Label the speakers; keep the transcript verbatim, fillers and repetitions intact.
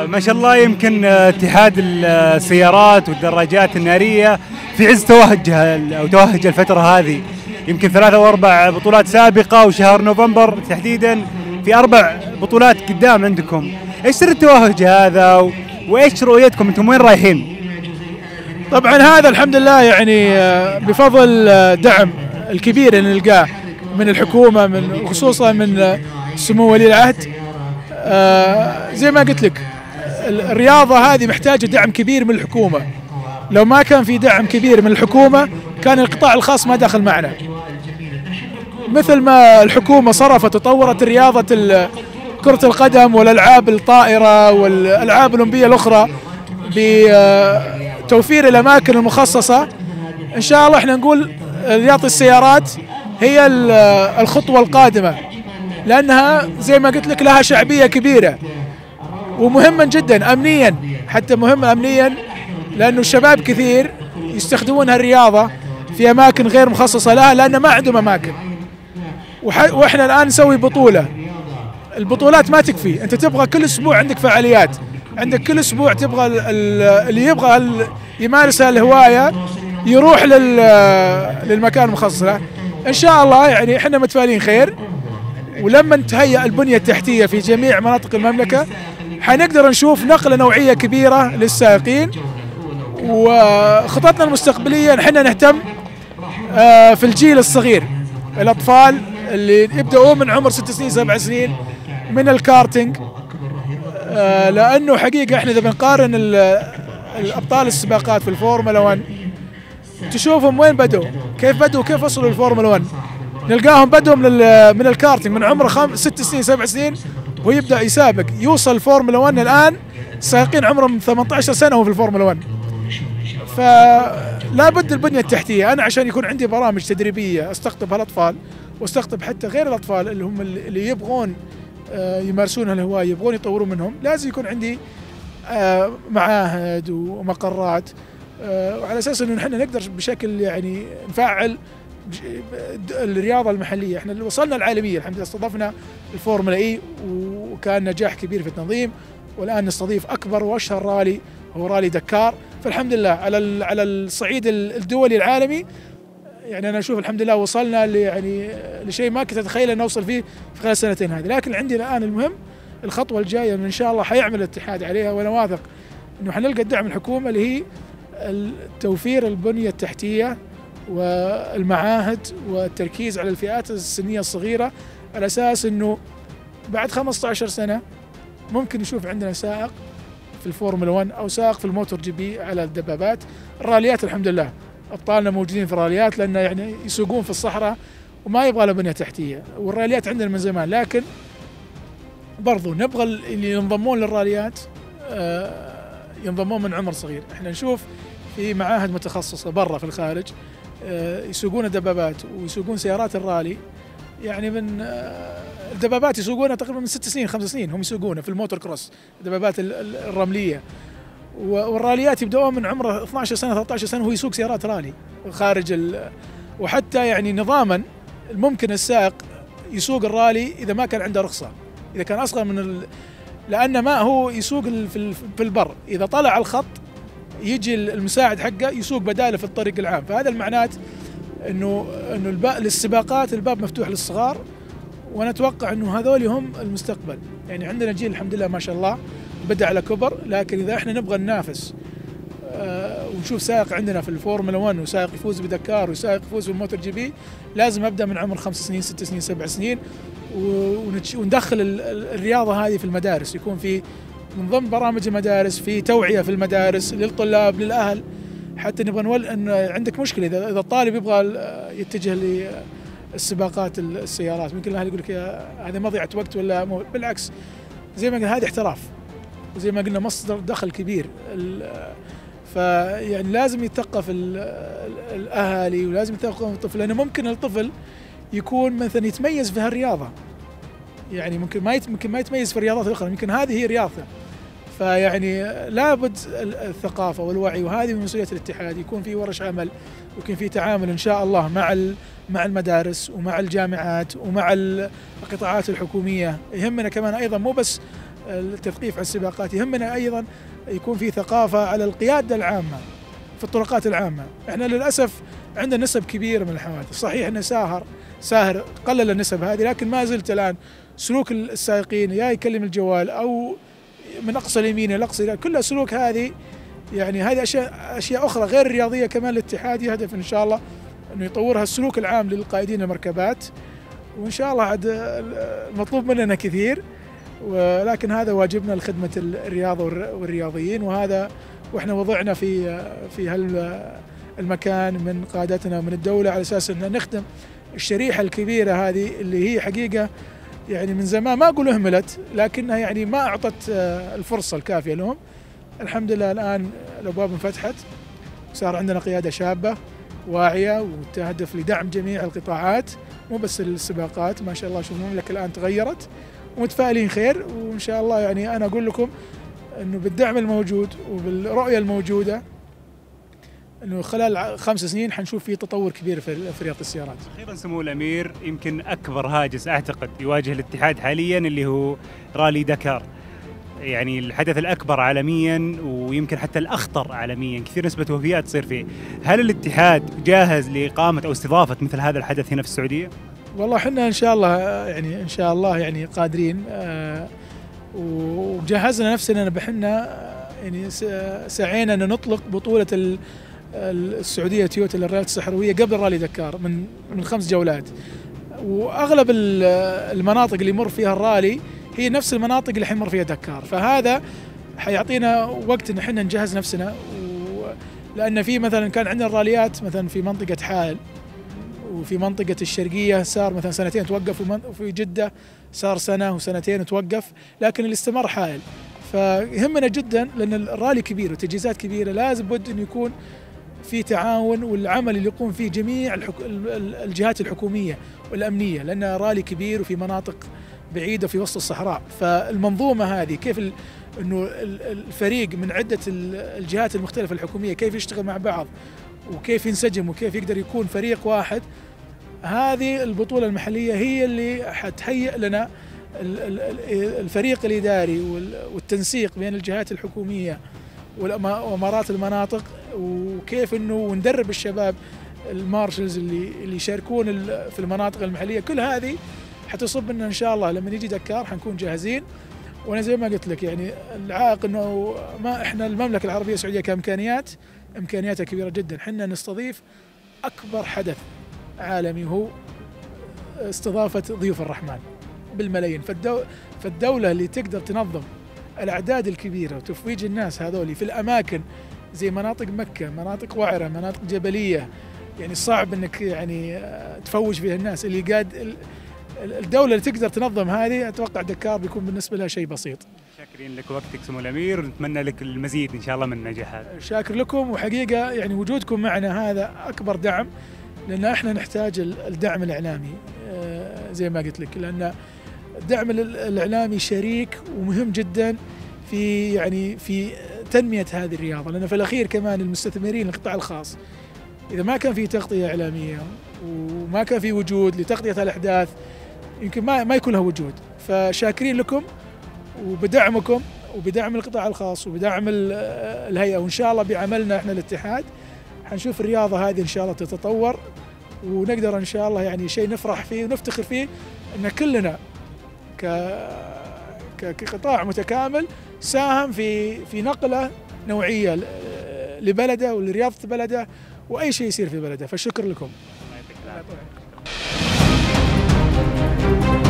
Speaker 1: ما شاء الله يمكن اتحاد السيارات والدراجات النارية في عز توهجها أو توهج الفترة هذه، يمكن ثلاثة وأربع بطولات سابقة وشهر نوفمبر تحديدا في أربع بطولات قدام عندكم. إيش سر التوهج هذا وإيش رؤيتكم أنتم وين رايحين؟
Speaker 2: طبعا هذا الحمد لله يعني بفضل دعم الكبير اللي نلقاه من الحكومة، من خصوصا من سمو ولي العهد. آه زي ما قلت لك الرياضة هذه محتاجة دعم كبير من الحكومة. لو ما كان في دعم كبير من الحكومة كان القطاع الخاص ما دخل معنا. مثل ما الحكومة صرفت وطورت رياضة كرة القدم والألعاب الطائرة والألعاب الأولمبية الأخرى بتوفير الأماكن المخصصة، إن شاء الله إحنا نقول رياضة السيارات هي الخطوة القادمة، لأنها زي ما قلت لك لها شعبية كبيرة ومهمة جدا أمنيا، حتى مهمة أمنيا لأنه الشباب كثير يستخدمون هالرياضة في أماكن غير مخصصة لها لأن ما عندهم أماكن. وإحنا الآن نسوي بطولة، البطولات ما تكفي، أنت تبغى كل أسبوع عندك فعاليات، عندك كل أسبوع تبغى اللي يبغى يمارس الهواية يروح للمكان المخصص له. إن شاء الله يعني إحنا متفائلين خير، ولما تهيأ البنية التحتية في جميع مناطق المملكة حنقدر نشوف نقلة نوعية كبيرة للسائقين. وخططنا المستقبلية نحن نهتم في الجيل الصغير، الأطفال اللي يبدأوا من عمر ست سنين سبع سنين من الكارتينج، لأنه حقيقة احنا إذا بنقارن الأبطال السباقات في الفورمولا واحد تشوفهم وين بدوا، كيف بدوا كيف وصلوا للفورمولا واحد، نلقاهم بدوا من من الكارتينج من عمر خم... ست سنين سبع سنين ويبدأ يسابق، يوصل الفورمولا واحد الآن سائقين عمرهم ثمانية عشر سنة وهو في الفورمولا واحد. فلا بد البنية التحتية. أنا عشان يكون عندي برامج تدريبية استقطب هالأطفال واستقطب حتى غير الأطفال اللي هم اللي يبغون يمارسون الهواية يبغون يطورون منهم، لازم يكون عندي معاهد ومقرات، وعلى أساس أنه نحن نقدر بشكل يعني نفعل الرياضة المحلية. احنا اللي وصلنا العالمية الحمد لله، استضفنا الفورمولا اي وكان نجاح كبير في التنظيم، والآن نستضيف أكبر وأشهر رالي هو رالي دكار. فالحمد لله على على الصعيد الدولي العالمي يعني أنا أشوف الحمد لله وصلنا يعني لشيء ما كنت أتخيل أن نوصل فيه في خلال السنتين هذه. لكن عندي الآن المهم الخطوة الجاية إن شاء الله حيعمل الاتحاد عليها، وأنا واثق إنه حنلقى الدعم الحكومة اللي هي توفير البنية التحتية والمعاهد والتركيز على الفئات السنية الصغيرة، على أساس أنه بعد خمسة عشر سنة ممكن نشوف عندنا سائق في الفورمولا واحد أو سائق في الموتور جي بي على الدبابات. الراليات الحمد لله أبطالنا موجودين في الراليات لأن يعني يسوقون في الصحراء وما يبغى له بنية تحتية، والراليات عندنا من زمان. لكن برضو نبغى اللي ينضمون للراليات ينضمون من عمر صغير. احنا نشوف في معاهد متخصصة برا في الخارج يسوقون دبابات ويسوقون سيارات الرالي، يعني من الدبابات يسوقونها تقريبا من ست سنين خمس سنين هم يسوقونها في الموتور كروس الدبابات الرملية، والراليات يبدأون من عمره اثني عشر سنة ثلاثة عشر سنة وهو يسوق سيارات رالي خارج ال... وحتى يعني نظاما ممكن السائق يسوق الرالي إذا ما كان عنده رخصة، إذا كان أصغر من ال... لأن ما هو يسوق في في البر، إذا طلع على الخط يجي المساعد حقه يسوق بداله في الطريق العام. فهذا المعنات انه انه الباب للسباقات الباب مفتوح للصغار، وانا اتوقع انه هذول هم المستقبل. يعني عندنا جيل الحمد لله ما شاء الله بدا على كبر، لكن اذا احنا نبغى ننافس آه ونشوف سائق عندنا في الفورمولا واحد وسائق يفوز بدكار وسائق يفوز بالموتور جي بي، لازم ابدا من عمر خمس سنين ست سنين سبع سنين، وندخل الرياضه هذه في المدارس، يكون في من ضمن برامج المدارس في توعية في المدارس للطلاب للأهل، حتى نبغى نقول أن عندك مشكلة إذا إذا الطالب يبغى يتجه للسباقات السيارات، ممكن الأهل يقول لك هذا مضيعة وقت ولا مو، بالعكس زي ما قلنا هذا احتراف، وزي ما قلنا مصدر دخل كبير. فيعني لازم يتثقف الأهالي ولازم يتثقف الطفل، لأنه ممكن الطفل يكون مثلا يتميز في هالرياضة، يعني ممكن ما ممكن ما يتميز في الرياضات الأخرى، يمكن هذه هي رياضته. فيعني لابد الثقافة والوعي، وهذه من مسؤولية الاتحاد، يكون في ورش عمل ويكون في تعامل إن شاء الله مع مع المدارس ومع الجامعات ومع القطاعات الحكومية. يهمنا كمان أيضا مو بس التثقيف على السباقات. يهمنا أيضا يكون في ثقافة على القيادة العامة في الطرقات العامة. احنا للأسف عندنا نسب كبيرة من الحوادث، صحيح أن ساهر ساهر قلل النسب هذه، لكن ما زلت الآن سلوك السائقين يا يكلم الجوال أو من أقصى اليمين إلى أقصى، كلها سلوك هذه يعني هذه أشياء أشياء أخرى غير رياضية. كمان الاتحاد يهدف إن شاء الله أنه يطورها السلوك العام للقائدين المركبات، وإن شاء الله عاد المطلوب مننا كثير، ولكن هذا واجبنا لخدمة الرياضة والرياضيين، وهذا واحنا وضعنا في في هالمكان من قادتنا ومن الدولة على اساس ان نخدم الشريحة الكبيرة هذه اللي هي حقيقة يعني من زمان ما اقول اهملت، لكنها يعني ما اعطت الفرصة الكافية لهم. الحمد لله الان الابواب انفتحت، صار عندنا قيادة شابة واعية وتهدف لدعم جميع القطاعات مو بس السباقات. ما شاء الله شوف المملكة الان تغيرت ومتفائلين خير، وان شاء الله يعني انا اقول لكم انه بالدعم الموجود وبالرؤيه الموجوده انه خلال خمس سنين حنشوف في تطور كبير في رياضه السيارات.
Speaker 1: اخيرا سمو الامير، يمكن اكبر هاجس اعتقد يواجه الاتحاد حاليا اللي هو رالي دكار، يعني الحدث الاكبر عالميا ويمكن حتى الاخطر عالميا، كثير نسبه وفيات تصير فيه. هل الاتحاد جاهز لاقامه او استضافه مثل هذا الحدث هنا في السعوديه؟
Speaker 2: والله احنا ان شاء الله يعني ان شاء الله يعني قادرين، آه وجهزنا نفسنا بحنا يعني سعينا ان نطلق بطوله السعوديه تويوتا للرياضات الصحراويه قبل رالي دكار من من خمس جولات، واغلب المناطق اللي يمر فيها الرالي هي نفس المناطق اللي حيمر فيها دكار، فهذا حيعطينا وقت ان احنا نجهز نفسنا. لان في مثلا كان عندنا الراليات مثلا في منطقه حائل وفي منطقة الشرقية صار مثلا سنتين توقف، وفي جدة صار سنة وسنتين توقف، لكن اللي استمر حائل. فيهمنا جدا لأن الرالي كبير وتجهيزات كبيرة، لازم بد أن يكون في تعاون والعمل اللي يقوم فيه جميع الجهات الحكومية والأمنية، لأن رالي كبير وفي مناطق بعيدة في وسط الصحراء. فالمنظومة هذه كيف أنه الفريق من عدة الجهات المختلفة الحكومية كيف يشتغل مع بعض وكيف ينسجم وكيف يقدر يكون فريق واحد، هذه البطولة المحلية هي اللي حتهيئ لنا الفريق الإداري والتنسيق بين الجهات الحكومية وأمارات المناطق، وكيف أنه ندرب الشباب المارشلز اللي اللي يشاركون في المناطق المحلية. كل هذه حتصب لنا إن شاء الله لما نيجي دكار حنكون جاهزين. وأنا زي ما قلت لك يعني العائق أنه ما إحنا المملكة العربية السعودية كإمكانيات إمكانياتها كبيرة جدا، حنا نستضيف أكبر حدث عالمي هو استضافة ضيوف الرحمن بالملايين. فالدو فالدولة اللي تقدر تنظم الأعداد الكبيرة وتفويج الناس هذولي في الأماكن زي مناطق مكة، مناطق وعرة، مناطق جبلية، يعني صعب أنك يعني تفوج فيها الناس اللي قاد الدولة اللي تقدر تنظم هذه. أتوقع دكار بيكون بالنسبة لها شيء بسيط.
Speaker 1: شاكرين لك وقتك سمو الأمير، ونتمنى لك المزيد إن شاء الله من النجاحات.
Speaker 2: شاكر لكم، وحقيقة يعني وجودكم معنا هذا أكبر دعم، لأن إحنا نحتاج الدعم الإعلامي زي ما قلت لك، لأن الدعم الإعلامي شريك ومهم جدا في يعني في تنمية هذه الرياضة. لأن في الأخير كمان المستثمرين القطاع الخاص إذا ما كان في تغطية إعلامية وما كان في وجود لتغطية الأحداث يمكن ما ما يكون لها وجود. فشاكرين لكم وبدعمكم وبدعم القطاع الخاص وبدعم الهيئة، وإن شاء الله بعملنا إحنا الاتحاد حنشوف الرياضة هذه إن شاء الله تتطور، ونقدر إن شاء الله يعني شيء نفرح فيه ونفتخر فيه أن كلنا كقطاع متكامل ساهم في في نقلة نوعية لبلده ولرياضة بلده وأي شيء يصير في بلده. فالشكر لكم.